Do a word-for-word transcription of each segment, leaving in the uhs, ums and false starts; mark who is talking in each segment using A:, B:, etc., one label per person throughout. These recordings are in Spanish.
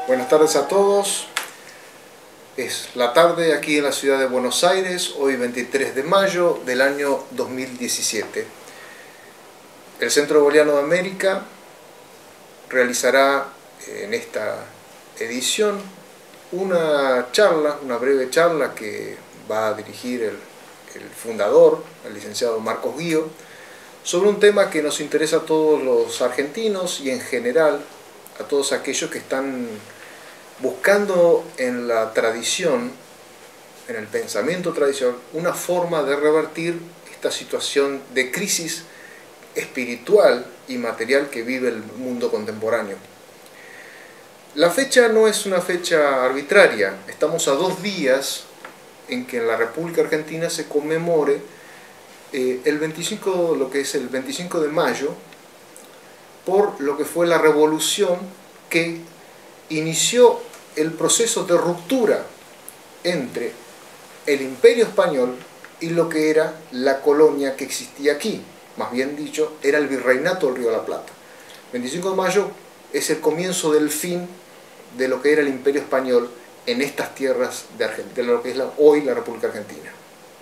A: Buenas tardes a todos. Es la tarde aquí en la ciudad de Buenos Aires, hoy veintitrés de mayo del año dos mil diecisiete. El Centro Boliviano de América realizará en esta edición una charla, una breve charla que va a dirigir el, el fundador, el licenciado Marcos Guío, sobre un tema que nos interesa a todos los argentinos y en general a todos aquellos que están buscando en la tradición, en el pensamiento tradicional, una forma de revertir esta situación de crisis espiritual y material que vive el mundo contemporáneo. La fecha no es una fecha arbitraria, estamos a dos días en que en la República Argentina se conmemore eh, el veinticinco, lo que es el veinticinco de mayo, por lo que fue la revolución que inició el proceso de ruptura entre el Imperio Español y lo que era la colonia que existía aquí, más bien dicho, era el Virreinato del Río de la Plata. veinticinco de mayo es el comienzo del fin de lo que era el Imperio Español en estas tierras de Argentina, de lo que es la, hoy la República Argentina.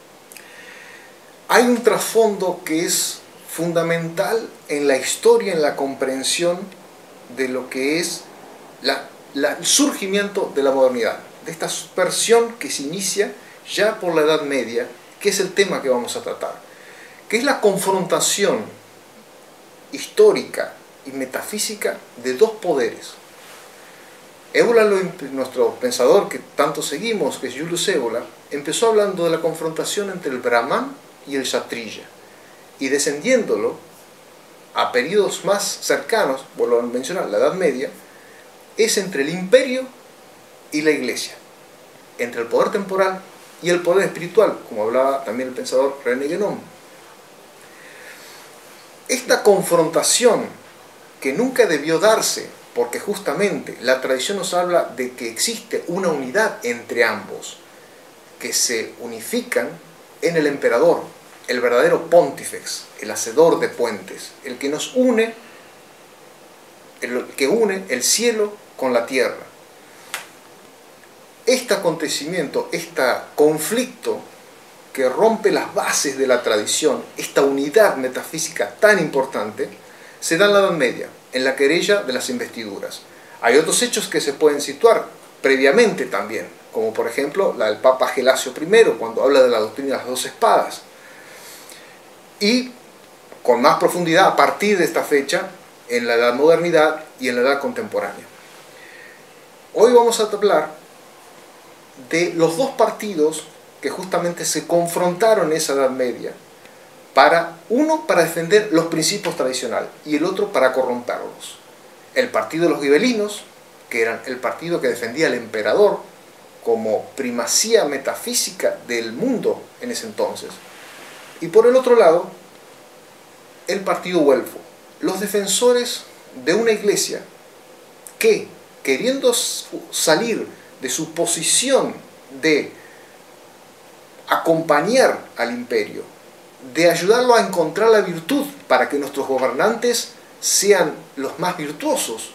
A: Hay un trasfondo que es fundamental en la historia, en la comprensión de lo que es la La, el surgimiento de la modernidad, de esta subversión que se inicia ya por la Edad Media, que es el tema que vamos a tratar, que es la confrontación histórica y metafísica de dos poderes. Évola, nuestro pensador que tanto seguimos, que es Julius Evola, empezó hablando de la confrontación entre el Brahman y el Kshatriya, y descendiéndolo a periodos más cercanos, vuelvo a mencionar, la Edad Media, es entre el imperio y la iglesia, entre el poder temporal y el poder espiritual, como hablaba también el pensador René Guénon. Esta confrontación, que nunca debió darse, porque justamente la tradición nos habla de que existe una unidad entre ambos, que se unifican en el emperador, el verdadero pontífex, el hacedor de puentes, el que nos une, el que une el cielo con la tierra. Este acontecimiento, este conflicto que rompe las bases de la tradición, esta unidad metafísica tan importante, se da en la Edad Media, en la querella de las investiduras. Hay otros hechos que se pueden situar previamente también, como por ejemplo la del Papa Gelasio primero, cuando habla de la doctrina de las dos espadas. Y con más profundidad a partir de esta fecha, en la Edad Modernidad y en la Edad Contemporánea. Hoy vamos a hablar de los dos partidos que justamente se confrontaron en esa Edad Media, para, uno para defender los principios tradicionales y el otro para corromperlos. El partido de los gibelinos, que era el partido que defendía al emperador como primacía metafísica del mundo en ese entonces, y por el otro lado, el partido güelfo, los defensores de una iglesia que, queriendo salir de su posición de acompañar al imperio, de ayudarlo a encontrar la virtud para que nuestros gobernantes sean los más virtuosos,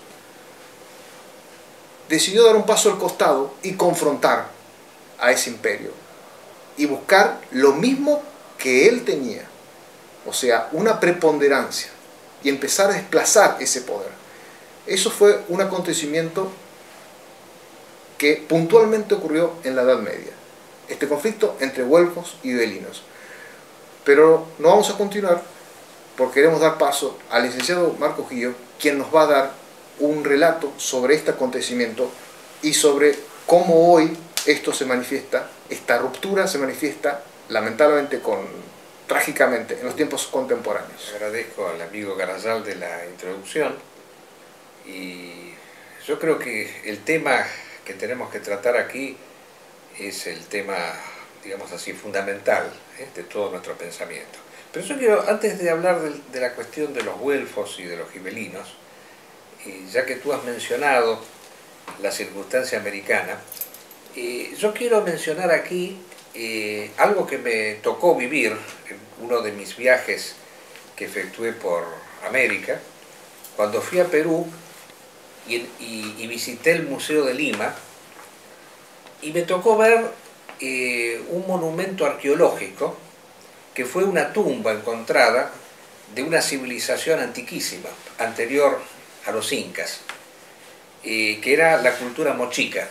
A: decidió dar un paso al costado y confrontar a ese imperio y buscar lo mismo que él tenía, o sea, una preponderancia, y empezar a desplazar ese poder. Eso fue un acontecimiento que puntualmente ocurrió en la Edad Media, este conflicto entre güelfos y gibelinos. Pero no vamos a continuar porque queremos dar paso al licenciado Marcos Guío, quien nos va a dar un relato sobre este acontecimiento y sobre cómo hoy esto se manifiesta, esta ruptura se manifiesta lamentablemente, con, trágicamente, en los tiempos contemporáneos.
B: Agradezco al amigo Garayal de la introducción. Y yo creo que el tema que tenemos que tratar aquí es el tema, digamos así, fundamental, ¿eh?, de todo nuestro pensamiento. Pero yo quiero, antes de hablar de, de la cuestión de los güelfos y de los gibelinos, y ya que tú has mencionado la circunstancia americana, eh, yo quiero mencionar aquí eh, algo que me tocó vivir en uno de mis viajes que efectué por América. Cuando fui a Perú, y, y, y visité el Museo de Lima y me tocó ver eh, un monumento arqueológico que fue una tumba encontrada de una civilización antiquísima, anterior a los incas, eh, que era la cultura mochica.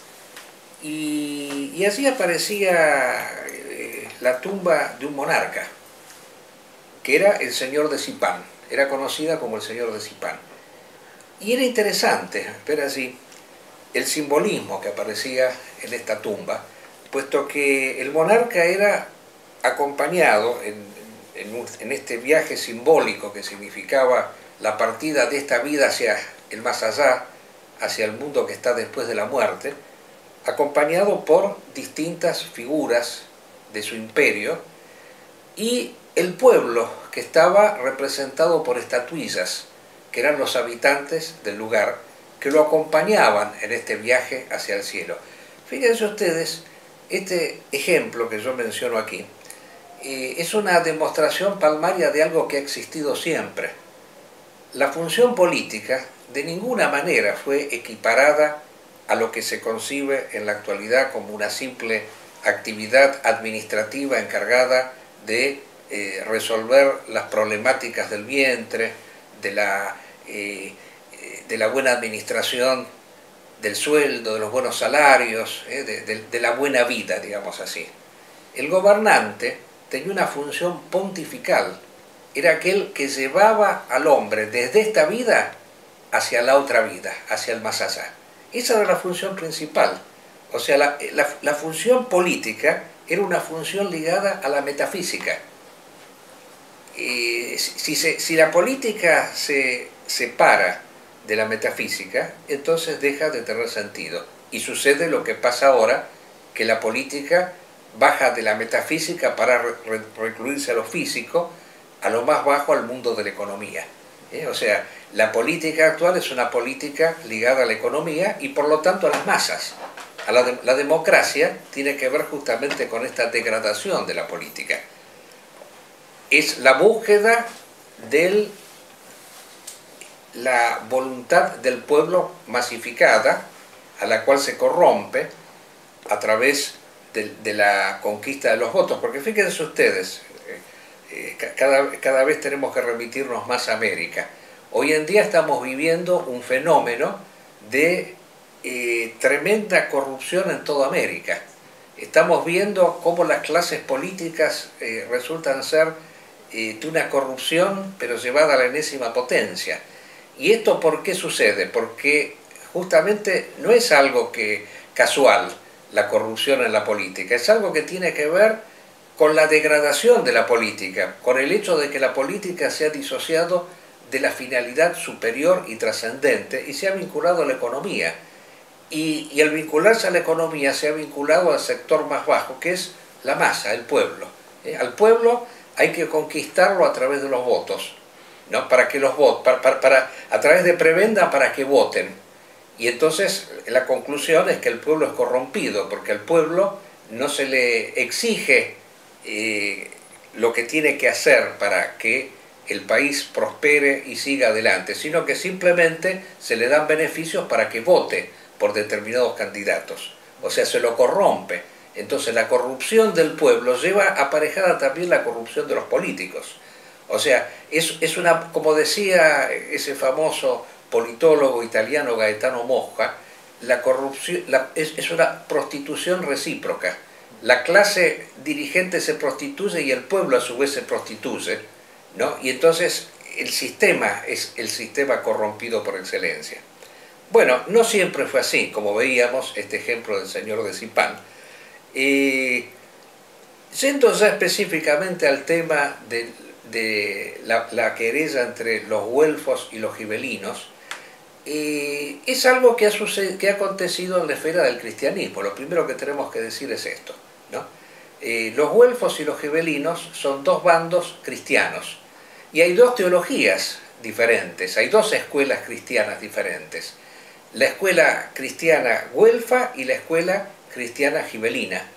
B: Y, y así aparecía eh, la tumba de un monarca, que era el señor de Zipán, era conocida como el señor de Zipán. Y era interesante ver así el simbolismo que aparecía en esta tumba, puesto que el monarca era acompañado en, en, en este viaje simbólico que significaba la partida de esta vida hacia el más allá, hacia el mundo que está después de la muerte, acompañado por distintas figuras de su imperio, y el pueblo que estaba representado por estatuillas, que eran los habitantes del lugar, que lo acompañaban en este viaje hacia el cielo. Fíjense ustedes, este ejemplo que yo menciono aquí, eh, es una demostración palmaria de algo que ha existido siempre. La función política de ninguna manera fue equiparada a lo que se concibe en la actualidad como una simple actividad administrativa encargada de eh, resolver las problemáticas del vientre, de la, eh, de la buena administración del sueldo, de los buenos salarios, eh, de, de, de la buena vida, digamos así. El gobernante tenía una función pontifical, era aquel que llevaba al hombre desde esta vida hacia la otra vida, hacia el más allá. Esa era la función principal. O sea, la, la, la función política era una función ligada a la metafísica. Eh, si, se, si la política se separa de la metafísica, entonces deja de tener sentido. Y sucede lo que pasa ahora, que la política baja de la metafísica para re, re, recluirse a lo físico, a lo más bajo al mundo de la economía. ¿Eh? O sea, la política actual es una política ligada a la economía y por lo tanto a las masas. A la, de, la democracia tiene que ver justamente con esta degradación de la política. Es la búsqueda de la voluntad del pueblo masificada, a la cual se corrompe a través de, de la conquista de los votos. Porque fíjense ustedes, eh, cada, cada vez tenemos que remitirnos más a América. Hoy en día estamos viviendo un fenómeno de eh, tremenda corrupción en toda América. Estamos viendo cómo las clases políticas eh, resultan ser eh, de una corrupción, pero llevada a la enésima potencia. ¿Y esto por qué sucede? Porque justamente no es algo que casual, la corrupción en la política, es algo que tiene que ver con la degradación de la política, con el hecho de que la política se ha disociado de la finalidad superior y trascendente y se ha vinculado a la economía. Y, y al vincularse a la economía se ha vinculado al sector más bajo, que es la masa, el pueblo. ¿Eh? Al pueblo hay que conquistarlo a través de los votos, ¿no? Para que los voten, para, para, para, a través de prebenda para que voten. Y entonces la conclusión es que el pueblo es corrompido, porque al pueblo no se le exige eh, lo que tiene que hacer para que el país prospere y siga adelante, sino que simplemente se le dan beneficios para que vote por determinados candidatos. O sea, se lo corrompe. Entonces la corrupción del pueblo lleva aparejada también la corrupción de los políticos. O sea, es, es una, como decía ese famoso politólogo italiano Gaetano Mosca, la corrupción la, es, es una prostitución recíproca. La clase dirigente se prostituye y el pueblo a su vez se prostituye, ¿no? Y entonces el sistema es el sistema corrompido por excelencia. Bueno, no siempre fue así, como veíamos este ejemplo del señor de Zipán. Eh, yendo ya específicamente al tema de, de la, la querella entre los güelfos y los gibelinos, eh, es algo que ha, sucedido, que ha acontecido en la esfera del cristianismo. Lo primero que tenemos que decir es esto, ¿no? Eh, los güelfos y los gibelinos son dos bandos cristianos y hay dos teologías diferentes, hay dos escuelas cristianas diferentes. La escuela cristiana güelfa y la escuela cristiana gibelina.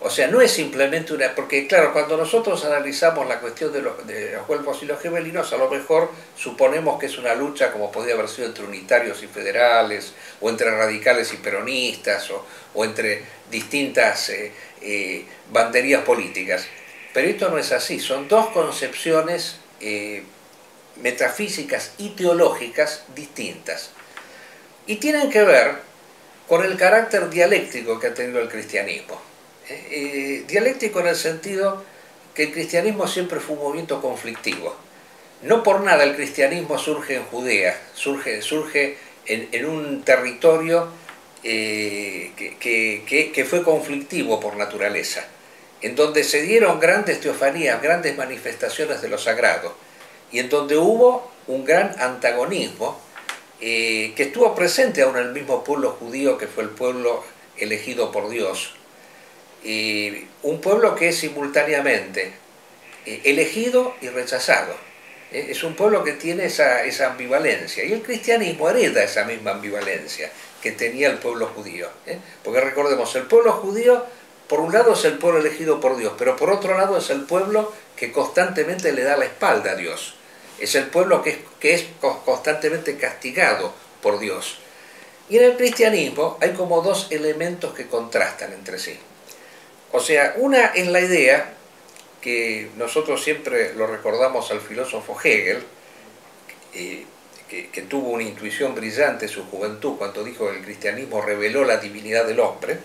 B: O sea, no es simplemente una... Porque claro, cuando nosotros analizamos la cuestión de los, de los güelfos y los gibelinos, a lo mejor suponemos que es una lucha como podría haber sido entre unitarios y federales, o entre radicales y peronistas, o, o entre distintas eh, eh, banderías políticas. Pero esto no es así, son dos concepciones eh, metafísicas y teológicas distintas. Y tienen que ver con el carácter dialéctico que ha tenido el cristianismo. Eh, dialéctico en el sentido que el cristianismo siempre fue un movimiento conflictivo. No por nada el cristianismo surge en Judea, surge, surge en, en un territorio eh, que, que, que fue conflictivo por naturaleza, en donde se dieron grandes teofanías, grandes manifestaciones de lo sagrado, y en donde hubo un gran antagonismo eh, que estuvo presente aún en el mismo pueblo judío que fue el pueblo elegido por Dios. Y un pueblo que es simultáneamente eh, elegido y rechazado. Eh, es un pueblo que tiene esa, esa ambivalencia, y el cristianismo hereda esa misma ambivalencia que tenía el pueblo judío. Eh. Porque recordemos, el pueblo judío por un lado es el pueblo elegido por Dios, pero por otro lado es el pueblo que constantemente le da la espalda a Dios. Es el pueblo que es, que es constantemente castigado por Dios. Y en el cristianismo hay como dos elementos que contrastan entre sí. O sea, una es la idea, que nosotros siempre lo recordamos al filósofo Hegel, eh, que, que tuvo una intuición brillante en su juventud cuando dijo que el cristianismo reveló la divinidad del hombre,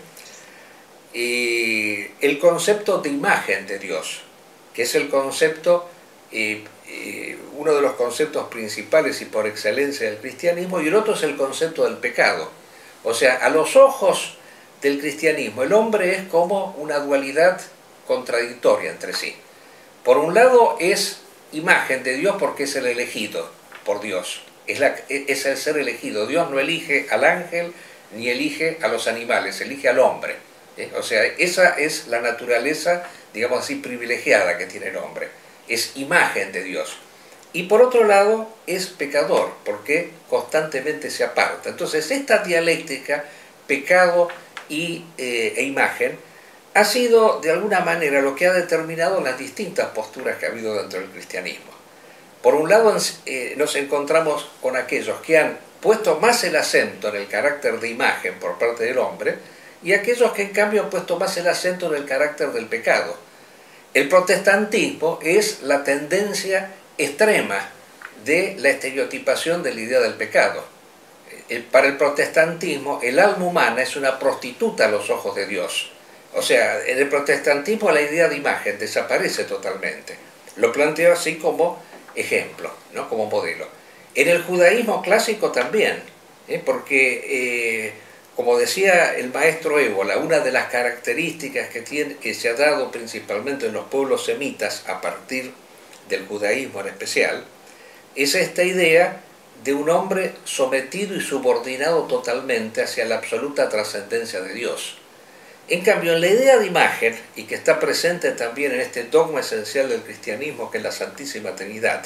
B: eh, el concepto de imagen de Dios, que es el concepto, eh, eh, uno de los conceptos principales y por excelencia del cristianismo, y el otro es el concepto del pecado. O sea, a los ojos del cristianismo, el hombre es como una dualidad contradictoria entre sí. Por un lado es imagen de Dios porque es el elegido por Dios, es, la, es el ser elegido. Dios no elige al ángel ni elige a los animales, elige al hombre. ¿Eh? O sea, esa es la naturaleza, digamos así, privilegiada que tiene el hombre. Es imagen de Dios. Y por otro lado es pecador porque constantemente se aparta. Entonces esta dialéctica, pecado y, eh, e imagen, ha sido de alguna manera lo que ha determinado las distintas posturas que ha habido dentro del cristianismo. Por un lado eh, nos encontramos con aquellos que han puesto más el acento en el carácter de imagen por parte del hombre, y aquellos que en cambio han puesto más el acento en el carácter del pecado. El protestantismo es la tendencia extrema de la estereotipación de la idea del pecado. Para el protestantismo, el alma humana es una prostituta a los ojos de Dios. O sea, en el protestantismo la idea de imagen desaparece totalmente. Lo planteo así como ejemplo, ¿no? Como modelo. En el judaísmo clásico también, ¿eh? porque, eh, como decía el maestro Évola, una de las características que, tiene, que se ha dado principalmente en los pueblos semitas a partir del judaísmo en especial, es esta idea de un hombre sometido y subordinado totalmente hacia la absoluta trascendencia de Dios. En cambio, en la idea de imagen, y que está presente también en este dogma esencial del cristianismo, que es la Santísima Trinidad,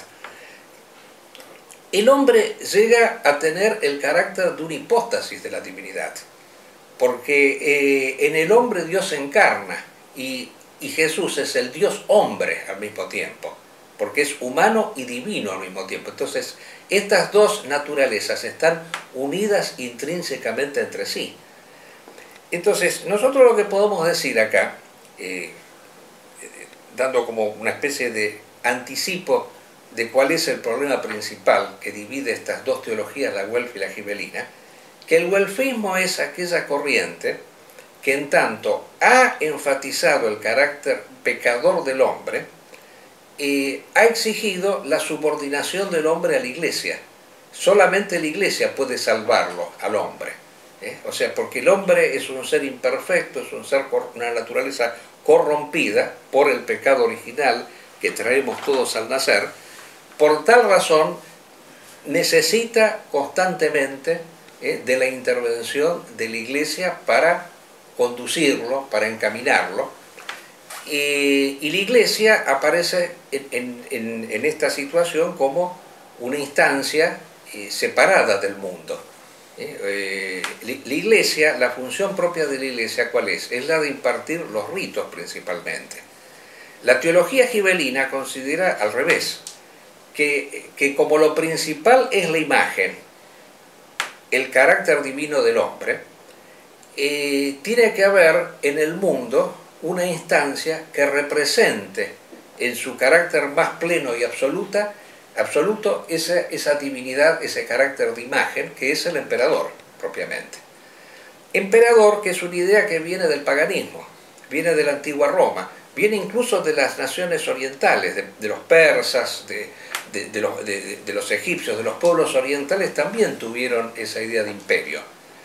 B: el hombre llega a tener el carácter de una hipóstasis de la divinidad, porque eh, en el hombre Dios se encarna, y, y Jesús es el Dios hombre al mismo tiempo, porque es humano y divino al mismo tiempo. Entonces, estas dos naturalezas están unidas intrínsecamente entre sí. Entonces, nosotros lo que podemos decir acá, eh, dando como una especie de anticipo de cuál es el problema principal que divide estas dos teologías, la güelfa y la gibelina, que el güelfismo es aquella corriente que en tanto ha enfatizado el carácter pecador del hombre, eh, ha exigido la subordinación del hombre a la Iglesia. Solamente la Iglesia puede salvarlo al hombre. ¿eh? O sea, porque el hombre es un ser imperfecto, es un ser con una naturaleza corrompida por el pecado original que traemos todos al nacer. Por tal razón necesita constantemente eh, de la intervención de la Iglesia para conducirlo, para encaminarlo. Eh, y la Iglesia aparece en, en, en esta situación como una instancia eh, separada del mundo. Eh, eh, la Iglesia, la función propia de la Iglesia, ¿cuál es? Es la de impartir los ritos principalmente. La teología gibelina considera al revés, que, que como lo principal es la imagen, el carácter divino del hombre, eh, tiene que haber en el mundo una instancia que represente en su carácter más pleno y absoluta, absoluto esa, esa divinidad, ese carácter de imagen, que es el emperador propiamente. Emperador, que es una idea que viene del paganismo, viene de la antigua Roma, viene incluso de las naciones orientales, de, de los persas, de, de, de, los, de, de los egipcios, de los pueblos orientales también tuvieron esa idea de imperio.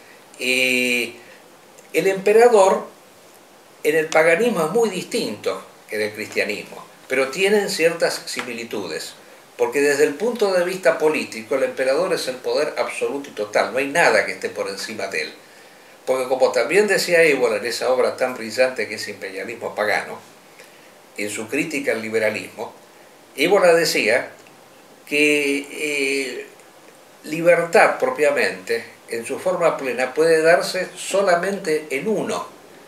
B: Eh, el emperador en el paganismo es muy distinto que en el cristianismo, pero tienen ciertas similitudes, porque desde el punto de vista político el emperador es el poder absoluto y total, no hay nada que esté por encima de él. Porque como también decía Évola en esa obra tan brillante que es Imperialismo Pagano, en su crítica al liberalismo, Évola decía que eh, libertad propiamente, en su forma plena, puede darse solamente en uno,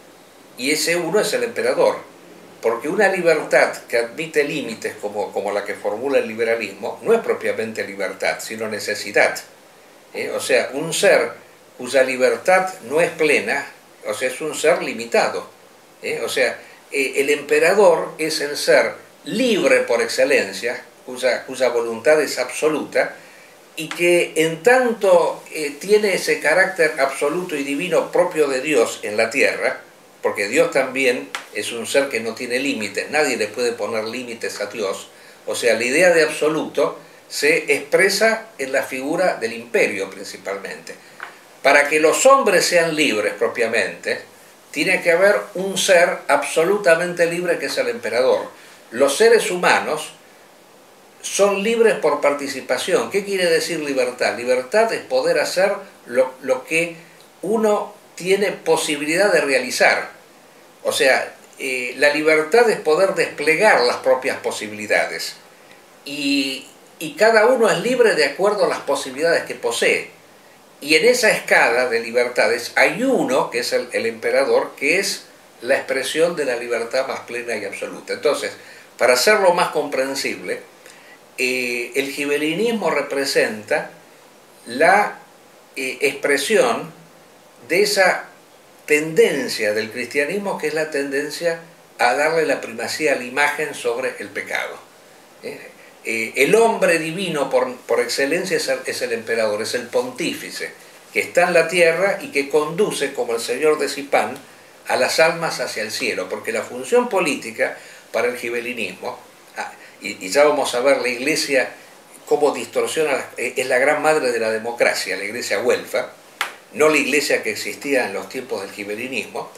B: y ese uno es el emperador, porque una libertad que admite límites como, como la que formula el liberalismo no es propiamente libertad, sino necesidad. ¿Eh? O sea, un ser cuya libertad no es plena, o sea, es un ser limitado. ¿Eh? O sea, eh, el emperador es el ser libre por excelencia, cuya, cuya voluntad es absoluta, y que en tanto eh, tiene ese carácter absoluto y divino propio de Dios en la tierra, porque Dios también es un ser que no tiene límites, nadie le puede poner límites a Dios, o sea, la idea de absoluto se expresa en la figura del imperio principalmente. Para que los hombres sean libres propiamente, tiene que haber un ser absolutamente libre que es el emperador. Los seres humanos son libres por participación. ¿Qué quiere decir libertad? Libertad es poder hacer lo, lo que uno tiene posibilidad de realizar. O sea, eh, la libertad es poder desplegar las propias posibilidades. Y, y cada uno es libre de acuerdo a las posibilidades que posee. Y en esa escala de libertades hay uno, que es el, el emperador, que es la expresión de la libertad más plena y absoluta. Entonces, para hacerlo más comprensible, eh, el gibelinismo representa la eh, expresión de esa tendencia del cristianismo, que es la tendencia a darle la primacía a la imagen sobre el pecado. ¿Eh? Eh, el hombre divino por, por excelencia es el, es el emperador, es el pontífice, que está en la tierra y que conduce, como el señor de Sipán, a las almas hacia el cielo, porque la función política para el gibelinismo, ah, y, y ya vamos a ver la Iglesia cómo distorsiona, eh, es la gran madre de la democracia, la Iglesia güelfa, no la Iglesia que existía en los tiempos del gibelinismo.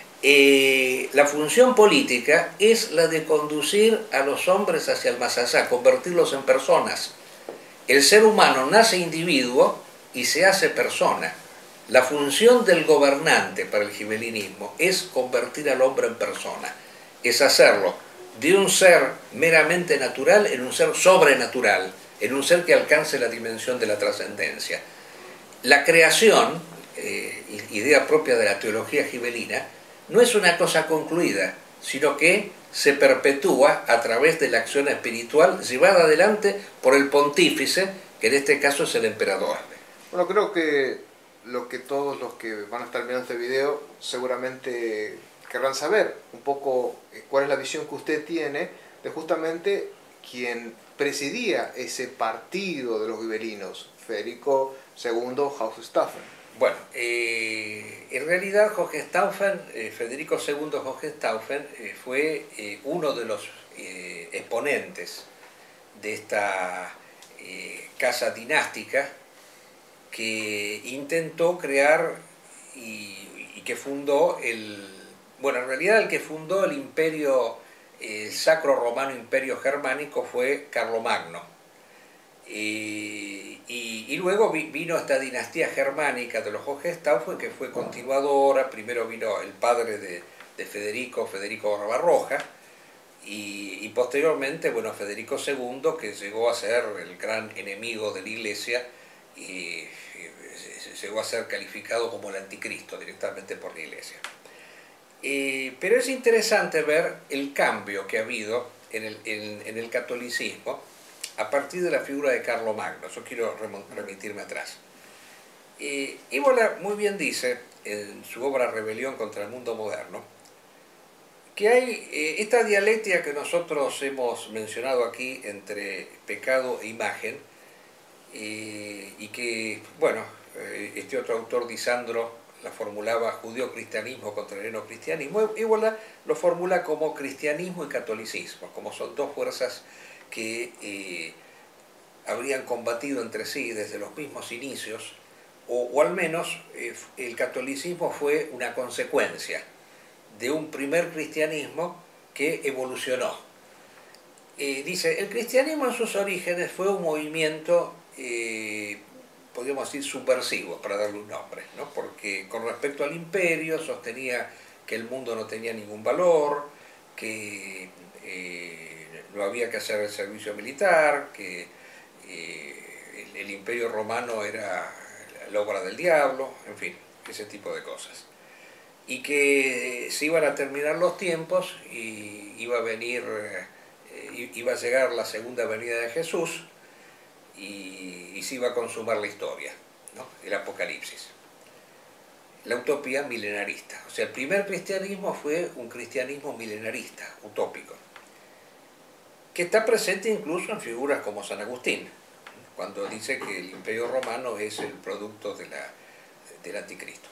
B: Eh, la función política es la de conducir a los hombres hacia el más allá, convertirlos en personas. El ser humano nace individuo y se hace persona. La función del gobernante para el gibelinismo es convertir al hombre en persona, es hacerlo de un ser meramente natural en un ser sobrenatural, en un ser que alcance la dimensión de la trascendencia. La creación, eh, idea propia de la teología gibelina, no es una cosa concluida, sino que se perpetúa a través de la acción espiritual llevada adelante por el pontífice, que en este caso es el emperador.
A: Bueno, creo que lo que todos los que van a estar viendo este video seguramente querrán saber un poco cuál es la visión que usted tiene de justamente quien presidía ese partido de los gibelinos, Federico segundo Hohenstaufen.
B: Bueno, eh, en realidad Hohenstaufen, eh, Federico segundo Hohenstaufen eh, fue eh, uno de los eh, exponentes de esta eh, casa dinástica que intentó crear y, y que fundó el, bueno, en realidad el que fundó el imperio, el Sacro Romano Imperio Germánico fue Carlomagno. Eh, y, y luego vi, vino esta dinastía germánica de los Hohenstaufen, que fue continuadora. Primero vino el padre de, de Federico, Federico Barbarroja, y, y posteriormente, bueno, Federico segundo, que llegó a ser el gran enemigo de la Iglesia y, y llegó a ser calificado como el anticristo directamente por la Iglesia. Eh, pero es interesante ver el cambio que ha habido en el, en, en el catolicismo a partir de la figura de Carlomagno. Yo quiero remitirme atrás. Eh, Evola muy bien dice en su obra Rebelión contra el mundo moderno que hay eh, esta dialéctica que nosotros hemos mencionado aquí entre pecado e imagen, eh, y que, bueno, eh, este otro autor, Disandro, la formulaba judío-cristianismo contra el heno-cristianismo. Évola lo formula como cristianismo y catolicismo, como son dos fuerzas que eh, habrían combatido entre sí desde los mismos inicios, o, o al menos eh, el catolicismo fue una consecuencia de un primer cristianismo que evolucionó. Eh, dice, el cristianismo en sus orígenes fue un movimiento, eh, podríamos decir, subversivo, para darle un nombre, ¿no? Porque con respecto al imperio sostenía que el mundo no tenía ningún valor, que eh, no había que hacer el servicio militar, que eh, el, el imperio romano era la obra del diablo, en fin, ese tipo de cosas. Y que se iban a terminar los tiempos y iba a venir, eh, iba a llegar la segunda venida de Jesús y, y se iba a consumar la historia, ¿no? El Apocalipsis. La utopía milenarista. O sea, el primer cristianismo fue un cristianismo milenarista, utópico, que está presente incluso en figuras como San Agustín, cuando dice que el imperio romano es el producto de la, del anticristo.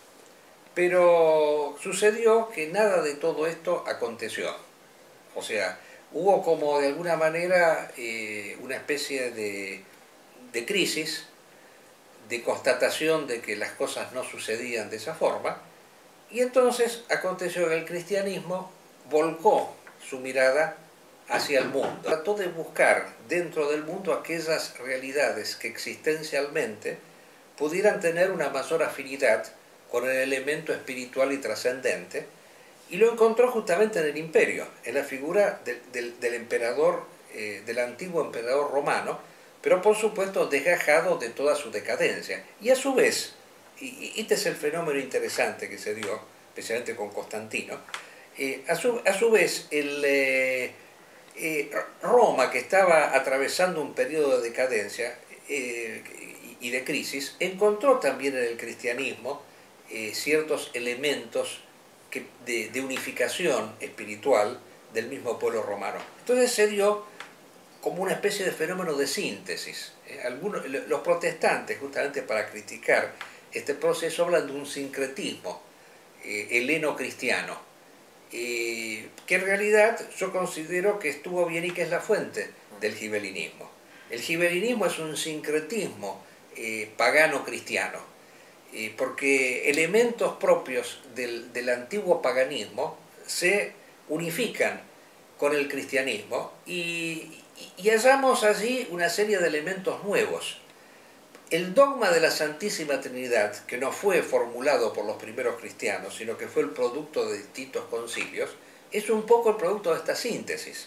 B: Pero sucedió que nada de todo esto aconteció. O sea, hubo como de alguna manera eh, una especie de, de crisis, de constatación de que las cosas no sucedían de esa forma, y entonces aconteció que el cristianismo volcó su mirada hacia el mundo. Trató de buscar dentro del mundo aquellas realidades que existencialmente pudieran tener una mayor afinidad con el elemento espiritual y trascendente, y lo encontró justamente en el imperio, en la figura del, del, del emperador, eh, del antiguo emperador romano, pero por supuesto desgajado de toda su decadencia. Y a su vez, y este es el fenómeno interesante que se dio, especialmente con Constantino, eh, a, su, a su vez el, eh, eh, Roma, que estaba atravesando un periodo de decadencia eh, y de crisis, encontró también en el cristianismo eh, ciertos elementos que, de, de unificación espiritual del mismo pueblo romano. Entonces se dio como una especie de fenómeno de síntesis. Eh, algunos, los protestantes, justamente para criticar este proceso, hablan de un sincretismo eh, heleno-cristiano, eh, que en realidad yo considero que estuvo bien y que es la fuente del gibelinismo. El gibelinismo es un sincretismo eh, pagano-cristiano, eh, porque elementos propios del, del antiguo paganismo se unifican con el cristianismo y, y hallamos allí una serie de elementos nuevos. El dogma de la Santísima Trinidad, que no fue formulado por los primeros cristianos, sino que fue el producto de distintos concilios, es un poco el producto de esta síntesis.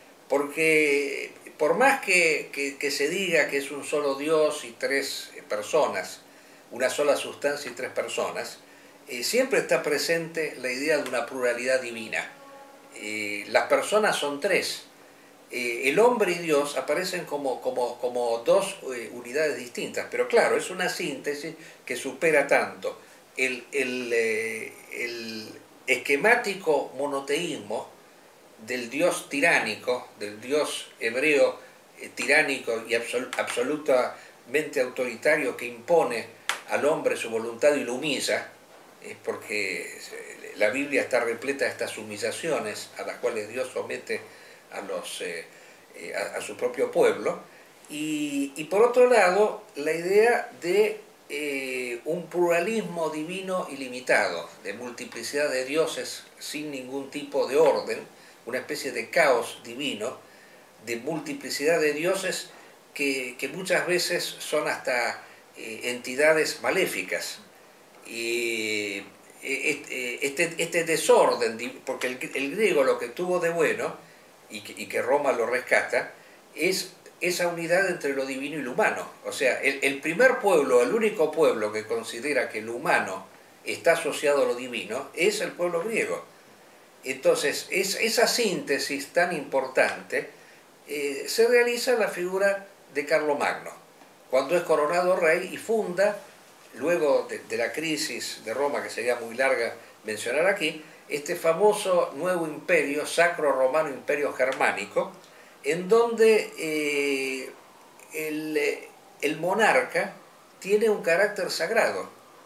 B: Porque por más que, que, que se diga que es un solo Dios y tres personas, una sola sustancia y tres personas, eh, siempre está presente la idea de una pluralidad divina. Eh, las personas son tres. Eh, el hombre y Dios aparecen como, como, como dos eh, unidades distintas, pero claro, es una síntesis que supera tanto el, el, eh, el esquemático monoteísmo del Dios tiránico, del Dios hebreo eh, tiránico y absol, absolutamente autoritario, que impone al hombre su voluntad y lo humilla, eh, porque la Biblia está repleta de estas humillaciones a las cuales Dios somete a, los, eh, eh, a, a su propio pueblo, y, y por otro lado la idea de eh, un pluralismo divino ilimitado, de multiplicidad de dioses sin ningún tipo de orden, una especie de caos divino, de multiplicidad de dioses que, que muchas veces son hasta eh, entidades maléficas. Y este, este, este desorden, porque el, el griego lo que tuvo de bueno, y que, y que Roma lo rescata, es esa unidad entre lo divino y lo humano. O sea, el, el primer pueblo, el único pueblo que considera que lo humano está asociado a lo divino, es el pueblo griego. Entonces, es, esa síntesis tan importante eh, se realiza en la figura de Carlomagno, cuando es coronado rey y funda, luego de, de la crisis de Roma, que sería muy larga mencionar aquí, este famoso nuevo imperio, Sacro Romano Imperio Germánico, en donde eh, el, el monarca tiene un carácter sagrado.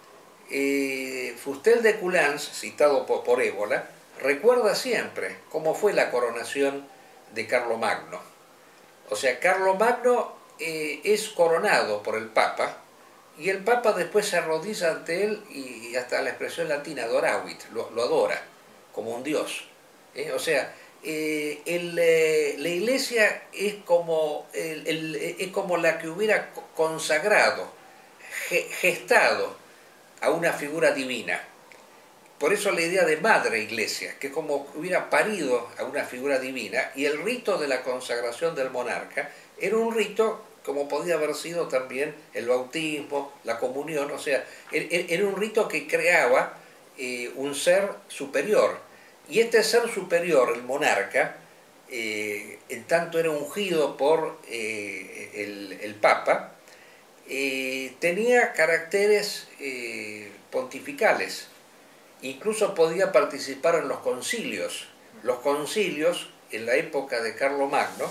B: Eh, Fustel de Coulanges, citado por, por Évola, recuerda siempre cómo fue la coronación de Carlomagno. O sea, Carlomagno eh, es coronado por el Papa, y el Papa después se arrodilla ante él y, y hasta la expresión latina adoravit, lo, lo adora como un dios. ¿eh? O sea, eh, el, eh, la Iglesia es como, el, el, es como la que hubiera consagrado, ge, gestado a una figura divina. Por eso la idea de madre iglesia, que como hubiera parido a una figura divina, y el rito de la consagración del monarca era un rito como podía haber sido también el bautismo, la comunión, o sea, era un rito que creaba eh, un ser superior. Y este ser superior, el monarca, eh, en tanto era ungido por eh, el, el Papa, eh, tenía caracteres eh, pontificales. Incluso podía participar en los concilios. Los concilios, en la época de Carlomagno,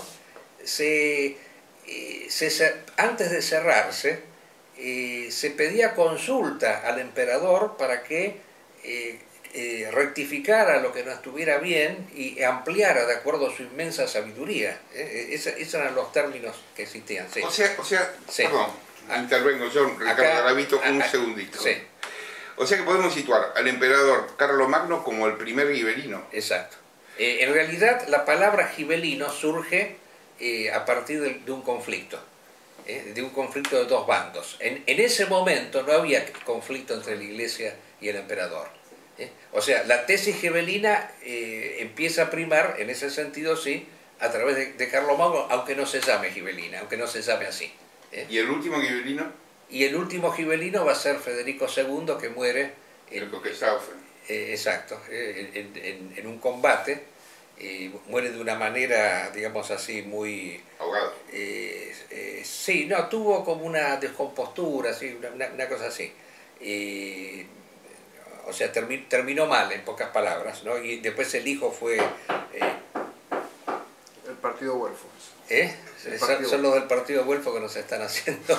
B: se, eh, se, antes de cerrarse, eh, se pedía consulta al emperador para que eh, eh, rectificara lo que no estuviera bien y ampliara de acuerdo a su inmensa sabiduría. Eh, esa, esos eran los términos que existían. Sí.
C: O sea, o sea
B: sí.
C: perdón, ah, intervengo yo, Ricardo Garavito, un
B: ah,
C: segundito.
B: Sí.
C: O sea que podemos situar al emperador Carlomagno como el primer gibelino.
B: Exacto. Eh, en realidad la palabra gibelino surge eh, a partir de, de un conflicto, eh, de un conflicto de dos bandos. En, en ese momento no había conflicto entre la Iglesia y el emperador. Eh. O sea, la tesis gibelina eh, empieza a primar, en ese sentido sí, a través de, de Carlomagno, aunque no se llame gibelina, aunque no se llame así. Eh.
C: ¿Y el último gibelino?
B: Y el último gibelino va a ser Federico segundo, que muere
C: en, el Coquestaufen.
B: Eh, exacto, eh, en, en, en un combate, eh, muere de una manera, digamos así, muy...
C: ahogado.
B: Eh, eh, sí, no, tuvo como una descompostura, así, una, una cosa así. Eh, o sea, termi, terminó mal, en pocas palabras, ¿no? Y después el hijo fue... Eh,
A: el partido Güelfo.
B: ¿Eh? Son, son los del partido Güelfo que nos están haciendo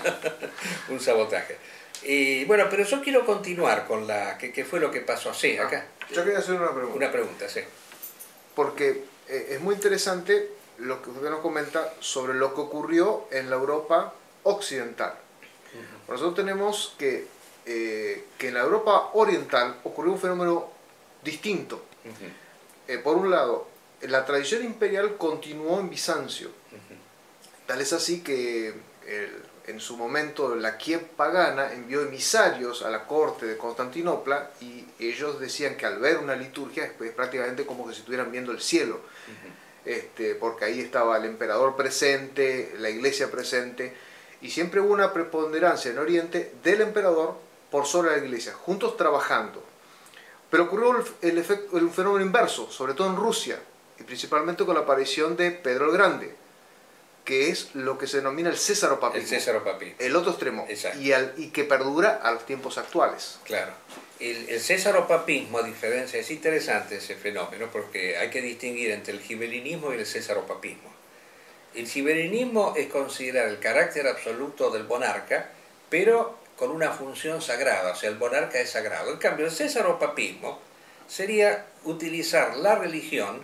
B: un sabotaje. Y bueno, pero yo quiero continuar con la... ¿Qué, qué fue lo que pasó? Sí, acá.
A: Yo quería hacer una pregunta.
B: Una pregunta, sí.
A: Porque eh, es muy interesante lo que usted nos comenta sobre lo que ocurrió en la Europa occidental. Uh-huh. Nosotros tenemos que, eh, que en la Europa oriental ocurrió un fenómeno distinto. Uh-huh. eh, por un lado, la tradición imperial continuó en Bizancio. Uh-huh. Tal es así que el, en su momento la Kiev pagana envió emisarios a la corte de Constantinopla y ellos decían que al ver una liturgia es prácticamente como que si estuvieran viendo el cielo. Uh-huh. este, porque ahí estaba el emperador presente, la iglesia presente, y siempre hubo una preponderancia en Oriente del emperador por sobre la iglesia, juntos trabajando. Pero ocurrió el, el, efecto, el fenómeno inverso, sobre todo en Rusia, y principalmente con la aparición de Pedro el Grande, que es lo que se denomina el césaropapismo.
B: El césaropapismo.
A: El otro extremo. Y, al, y que perdura a los tiempos actuales.
B: Claro. El, el césaropapismo, a diferencia, es interesante ese fenómeno, porque hay que distinguir entre el gibelinismo y el césaropapismo. El gibelinismo es considerar el carácter absoluto del monarca, pero con una función sagrada, o sea, el monarca es sagrado. En cambio, el césaropapismo sería utilizar la religión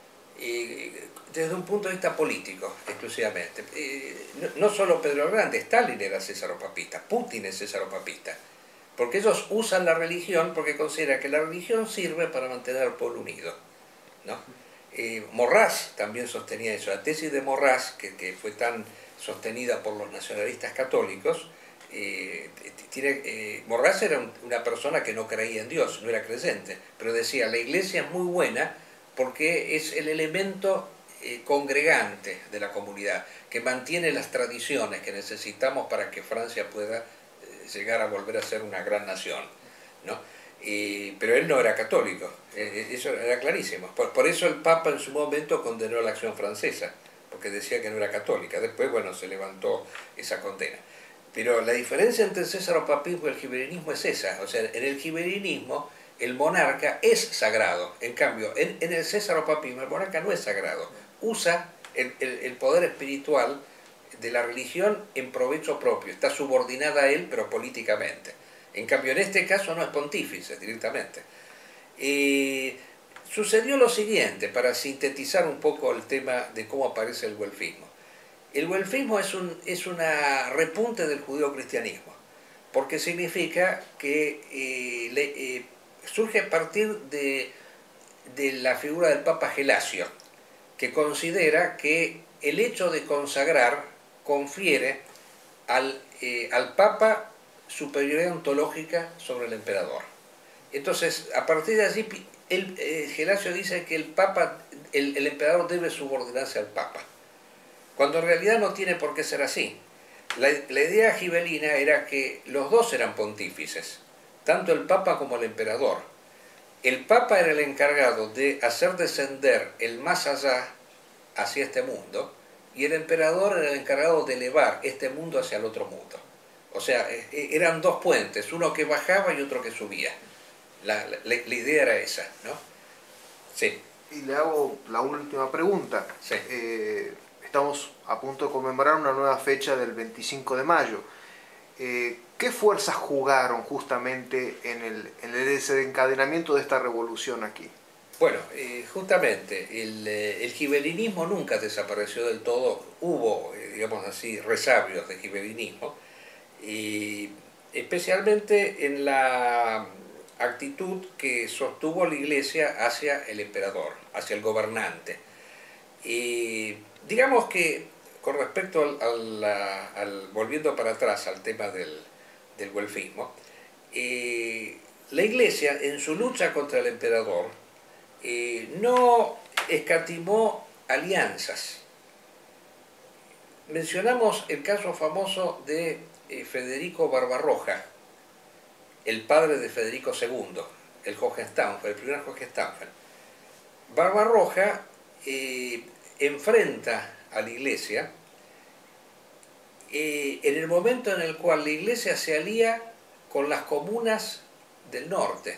B: eh, desde un punto de vista político, exclusivamente. Eh, no, no solo Pedro el Grande, Stalin era césaropapista, Putin es césaropapista, porque ellos usan la religión porque consideran que la religión sirve para mantener al pueblo unido, ¿no? Eh, Morras también sostenía eso. La tesis de Morras, que, que fue tan sostenida por los nacionalistas católicos, eh, tiene, eh, Morras era un, una persona que no creía en Dios, no era creyente, pero decía, la iglesia es muy buena porque es el elemento eh, congregante de la comunidad, que mantiene las tradiciones que necesitamos para que Francia pueda eh, llegar a volver a ser una gran nación, ¿no? Eh, pero él no era católico, eh, eso era clarísimo. Por, por eso el Papa en su momento condenó la acción francesa, porque decía que no era católica. Después, bueno, se levantó esa condena. Pero la diferencia entre el césaropapismo y el gibelinismo es esa. O sea, en el gibelinismo el monarca es sagrado. En cambio, en, en el césaropapismo el monarca no es sagrado. Usa el, el, el poder espiritual de la religión en provecho propio. Está subordinada a él, pero políticamente. En cambio, en este caso no es pontífice directamente. Eh, sucedió lo siguiente, para sintetizar un poco el tema de cómo aparece el güelfismo. El güelfismo es, un, es una repunte del judeocristianismo, porque significa que eh, le, eh, surge a partir de, de la figura del Papa Gelasio, que considera que el hecho de consagrar confiere al, eh, al Papa superioridad ontológica sobre el emperador. Entonces, a partir de allí, el, eh, Gelasio dice que el, Papa, el, el emperador debe subordinarse al Papa, cuando en realidad no tiene por qué ser así. La, la idea gibelina era que los dos eran pontífices, tanto el Papa como el emperador. El Papa era el encargado de hacer descender el más allá hacia este mundo, y el emperador era el encargado de elevar este mundo hacia el otro mundo. O sea, eran dos puentes, uno que bajaba y otro que subía. La, la, la idea era esa, ¿no? Sí.
A: Y le hago la última pregunta.
B: Sí.
A: Eh, estamos a punto de conmemorar una nueva fecha del veinticinco de mayo. Eh, ¿Qué fuerzas jugaron justamente en el, en el desencadenamiento de esta revolución aquí?
B: Bueno, eh, justamente, el, el gibelinismo nunca desapareció del todo. Hubo, eh, digamos así, resabios de gibelinismo, y especialmente en la actitud que sostuvo la Iglesia hacia el emperador, hacia el gobernante. Y digamos que con respecto al, al, al volviendo para atrás al tema del, del güelfismo, eh, la Iglesia en su lucha contra el emperador eh, no escatimó alianzas. Mencionamos el caso famoso de eh, Federico Barbarroja, el padre de Federico segundo, el Hohenstaufen, el primer Hohenstaufen. Barbarroja eh, enfrenta a la Iglesia eh, en el momento en el cual la Iglesia se alía con las comunas del norte,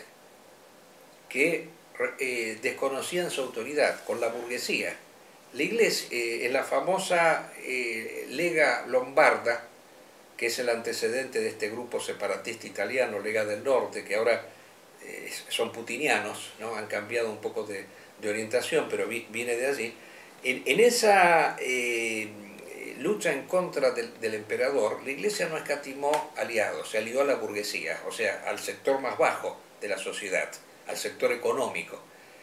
B: que eh, desconocían su autoridad, con la burguesía. La Iglesia, eh, en la famosa eh, Lega Lombarda, que es el antecedente de este grupo separatista italiano, Lega del Norte, que ahora eh, son putinianos, ¿no? Han cambiado un poco de, de orientación, pero vi, viene de allí. En, en esa eh, lucha en contra del, del emperador, la Iglesia no escatimó aliados, se alió a la burguesía, o sea, al sector más bajo de la sociedad, al sector económico,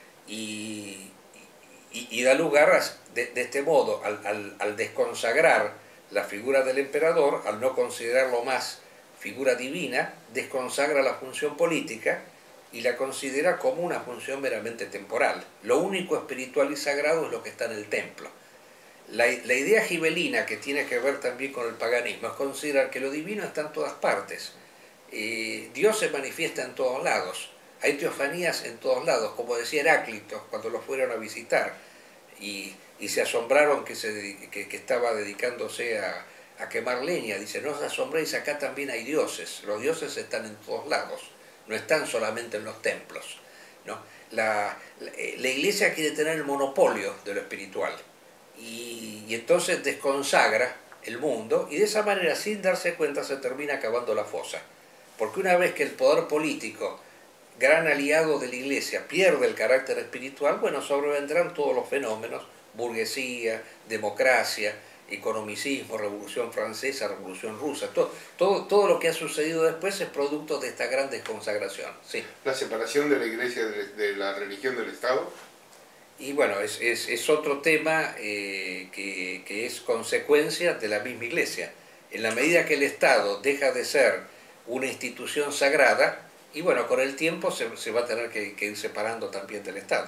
B: y, y, y da lugar a, de, de este modo, al, al, al desconsagrar la figura del emperador, al no considerarlo más figura divina, desconsagra la función política y la considera como una función meramente temporal. Lo único espiritual y sagrado es lo que está en el templo. La, la idea gibelina, que tiene que ver también con el paganismo, es considerar que lo divino está en todas partes. Eh, Dios se manifiesta en todos lados. Hay teofanías en todos lados, como decía Heráclito cuando lo fueron a visitar, y, y se asombraron que, se, que, que estaba dedicándose a, a quemar leña. Dice, no os asombréis, acá también hay dioses. Los dioses están en todos lados, no están solamente en los templos, ¿no? La, la, la Iglesia quiere tener el monopolio de lo espiritual, y, y entonces desconsagra el mundo, y de esa manera, sin darse cuenta, se termina acabando la fosa. Porque una vez que el poder político, gran aliado de la Iglesia, pierde el carácter espiritual, bueno, sobrevendrán todos los fenómenos: burguesía, democracia, economicismo, Revolución Francesa, Revolución Rusa. Todo, todo, todo lo que ha sucedido después es producto de esta gran desconsagración. Sí.
C: La separación de la Iglesia de, de la religión del Estado.
B: Y bueno, es, es, es otro tema eh, que, que es consecuencia de la misma Iglesia. En la medida que el Estado deja de ser una institución sagrada, y bueno, con el tiempo se, se va a tener que, que ir separando también del Estado.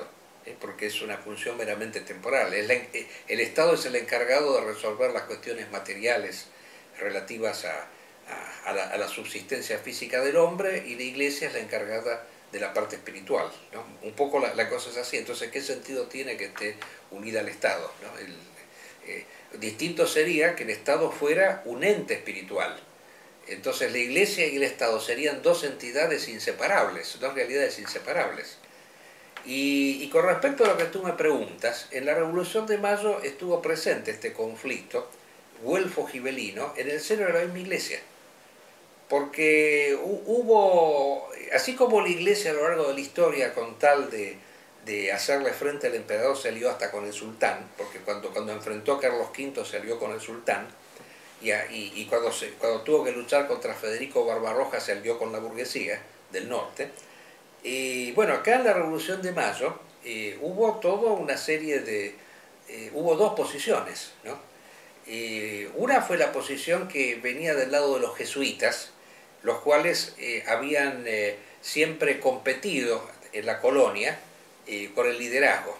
B: ¿eh? Porque es una función meramente temporal. Es la, el Estado es el encargado de resolver las cuestiones materiales relativas a, a, a, la, a la subsistencia física del hombre, y la Iglesia es la encargada de la parte espiritual, ¿no? Un poco la, la cosa es así. Entonces, ¿qué sentido tiene que esté unida al Estado, ¿no? El, eh, distinto sería que el Estado fuera un ente espiritual. Entonces la Iglesia y el Estado serían dos entidades inseparables, dos realidades inseparables. Y, y con respecto a lo que tú me preguntas, en la Revolución de Mayo estuvo presente este conflicto güelfo-gibelino en el seno de la misma Iglesia. Porque hubo, así como la Iglesia a lo largo de la historia, con tal de, de hacerle frente al emperador, se alió hasta con el sultán, porque cuando, cuando enfrentó a Carlos quinto se alió con el sultán, y, y, y cuando, se, cuando tuvo que luchar contra Federico Barbarroja se alió con la burguesía del norte. Y bueno, acá en la Revolución de Mayo eh, hubo toda una serie de... Eh, hubo dos posiciones, ¿no? Eh, una fue la posición que venía del lado de los jesuitas, los cuales eh, habían eh, siempre competido en la colonia eh, por el liderazgo.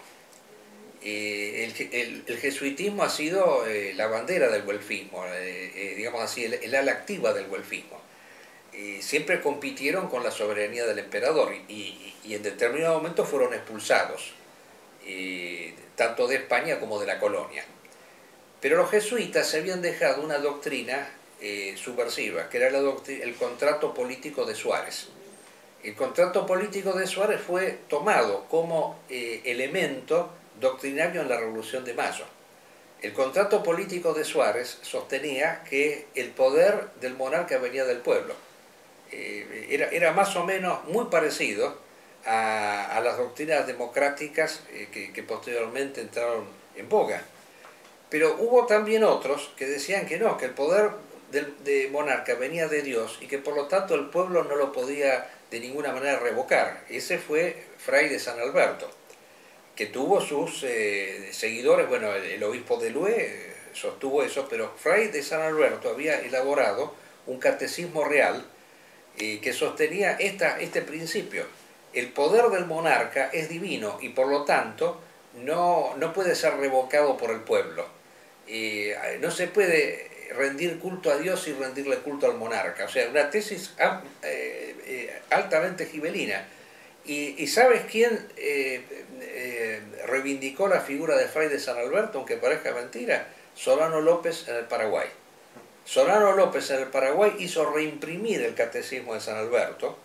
B: Eh, el, el, el jesuitismo ha sido eh, la bandera del güelfismo, eh, eh, digamos así, el, el ala activa del güelfismo. Eh, siempre compitieron con la soberanía del emperador y, y, y en determinado momento fueron expulsados, eh, tanto de España como de la colonia. Pero los jesuitas se habían dejado una doctrina eh, subversiva, que era la el contrato político de Suárez. El contrato político de Suárez fue tomado como eh, elemento doctrinario en la Revolución de Mayo. El contrato político de Suárez sostenía que el poder del monarca venía del pueblo. Eh, era, era más o menos muy parecido a, a las doctrinas democráticas eh, que, que posteriormente entraron en boga. Pero hubo también otros que decían que no, que el poder del de monarca venía de Dios y que por lo tanto el pueblo no lo podía de ninguna manera revocar. Ese fue Fray de San Alberto, que tuvo sus eh, seguidores. Bueno, el, el obispo de Lue eh, sostuvo eso, pero Fray de San Alberto había elaborado un catecismo real eh, que sostenía esta, este principio. El poder del monarca es divino y por lo tanto no, no puede ser revocado por el pueblo. Eh, no se puede rendir culto a Dios y rendirle culto al monarca. O sea, una tesis eh, eh, altamente gibelina. Y, y ¿sabes quién eh, eh, reivindicó la figura de Fray de San Alberto, aunque parezca mentira? Solano López en el Paraguay. Solano López en el Paraguay hizo reimprimir el catecismo de San Alberto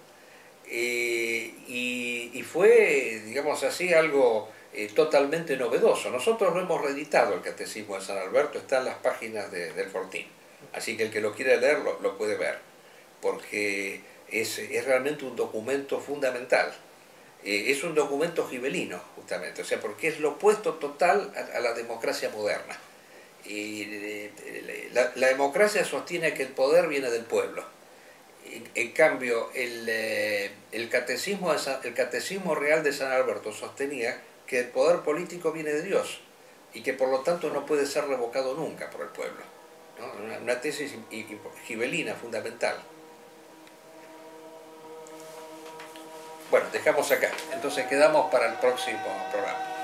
B: eh, y, y fue, digamos así, algo eh, totalmente novedoso. Nosotros lo hemos reeditado, el catecismo de San Alberto, está en las páginas de, del Fortín. Así que el que lo quiera leer lo, lo puede ver, porque es, es realmente un documento fundamental. Eh, es un documento gibelino, justamente, o sea, porque es lo opuesto total a, a la democracia moderna. Y eh, la, la democracia sostiene que el poder viene del pueblo. En, en cambio, el, eh, el, catecismo de San, el catecismo real de San Alberto sostenía que el poder político viene de Dios y que por lo tanto no puede ser revocado nunca por el pueblo, ¿no? Una, una tesis gibelina fundamental. Bueno, dejamos acá. Entonces quedamos para el próximo programa.